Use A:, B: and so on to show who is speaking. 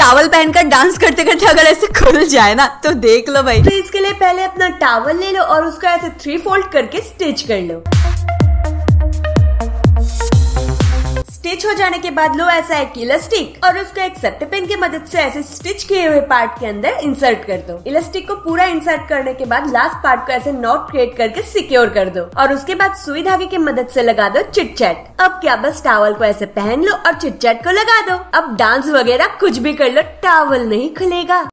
A: Towel पहनकर dance करते करते अगर ऐसे खुल जाए ना तो देख लो भाई।
B: तो इसके लिए पहले अपना टावल ले लो और उसको ऐसे 3 फोल्ड करके स्टिच कर लो। स्टिच हो जाने के बाद लो ऐसा एक इलास्टिक और उसको एक सेफ्टी पिन की मदद से ऐसे स्टिच किए हुए पार्ट के अंदर इंसर्ट कर दो। इलास्टिक को पूरा इंसर्ट करने के बाद लास्ट पार्ट को ऐसे नॉट क्रिएट करके सिक्योर कर दो और उसके बाद सुई धागे की मदद से लगा दो चिट-चैट। अब क्या बस टावल को ऐसे पहन लो और चिट-चैट को लगा दो। अब डांस वगैरह कुछ भी कर लो, टावल नहीं खुलेगा।